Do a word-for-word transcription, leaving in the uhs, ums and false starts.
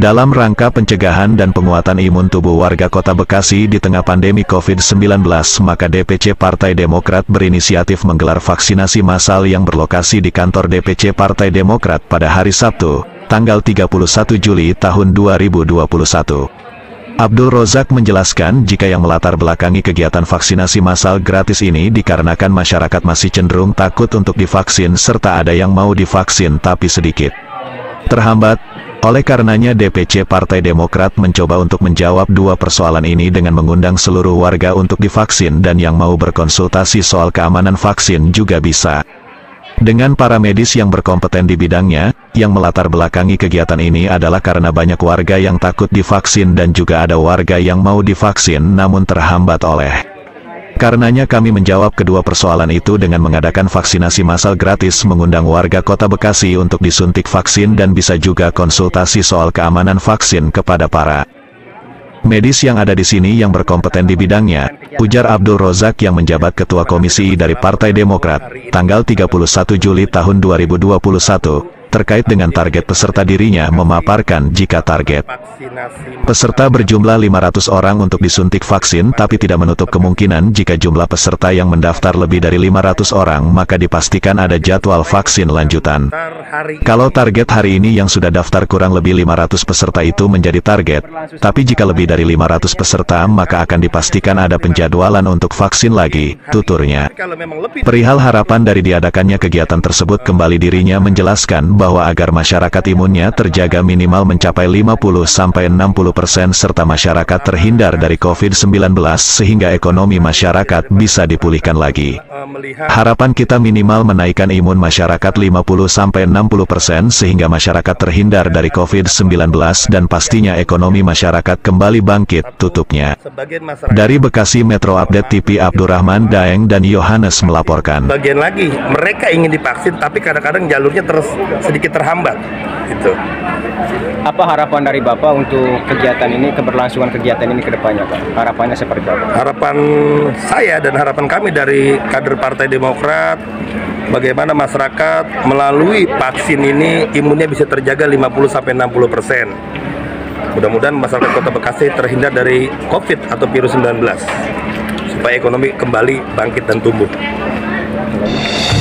Dalam rangka pencegahan dan penguatan imun tubuh warga Kota Bekasi di tengah pandemi COVID sembilan belas, maka D P C Partai Demokrat berinisiatif menggelar vaksinasi massal yang berlokasi di kantor D P C Partai Demokrat pada hari Sabtu, tanggal tiga puluh satu Juli tahun dua ribu dua puluh satu. Abdul Rozak menjelaskan jika yang melatar belakangi kegiatan vaksinasi massal gratis ini dikarenakan masyarakat masih cenderung takut untuk divaksin serta ada yang mau divaksin tapi sedikit terhambat. Oleh karenanya D P C Partai Demokrat mencoba untuk menjawab dua persoalan ini dengan mengundang seluruh warga untuk divaksin dan yang mau berkonsultasi soal keamanan vaksin juga bisa. Dengan para medis yang berkompeten di bidangnya, yang melatar belakangi kegiatan ini adalah karena banyak warga yang takut divaksin dan juga ada warga yang mau divaksin namun terhambat oleh. Karenanya kami menjawab kedua persoalan itu dengan mengadakan vaksinasi massal gratis, mengundang warga Kota Bekasi untuk disuntik vaksin dan bisa juga konsultasi soal keamanan vaksin kepada para medis yang ada di sini yang berkompeten di bidangnya, ujar Abdul Rozak yang menjabat Ketua Komisi I dari Partai Demokrat, tanggal tiga puluh satu Juli tahun dua ribu dua puluh satu, terkait dengan target peserta dirinya memaparkan jika target peserta berjumlah lima ratus orang untuk disuntik vaksin tapi tidak menutup kemungkinan jika jumlah peserta yang mendaftar lebih dari lima ratus orang maka dipastikan ada jadwal vaksin lanjutan. Kalau target hari ini yang sudah daftar kurang lebih lima ratus peserta itu menjadi target, tapi jika lebih dari lima ratus peserta maka akan dipastikan ada penjadwalan untuk vaksin lagi, tuturnya. Perihal harapan dari diadakannya kegiatan tersebut kembali dirinya menjelaskan bahwa agar masyarakat imunnya terjaga minimal mencapai lima puluh sampai enam puluh persen serta masyarakat terhindar dari COVID sembilan belas sehingga ekonomi masyarakat bisa dipulihkan lagi. Harapan kita minimal menaikkan imun masyarakat lima puluh sampai enam puluh persen sehingga masyarakat terhindar dari COVID sembilan belas dan pastinya ekonomi masyarakat kembali bangkit, tutupnya. Dari Bekasi Metro Update T V Abdurrahman Daeng dan Yohanes melaporkan. Bagian lagi, mereka ingin divaksin tapi kadang-kadang jalurnya terus sedikit terhambat gitu. Apa harapan dari Bapak untuk kegiatan ini, keberlangsungan kegiatan ini ke depannya, Pak? Harapannya seperti apa? Harapan saya dan harapan kami dari kader Partai Demokrat, bagaimana masyarakat melalui vaksin ini imunnya bisa terjaga lima puluh sampai enam puluh persen. Mudah-mudahan masyarakat Kota Bekasi terhindar dari COVID atau virus sembilan belas supaya ekonomi kembali bangkit dan tumbuh.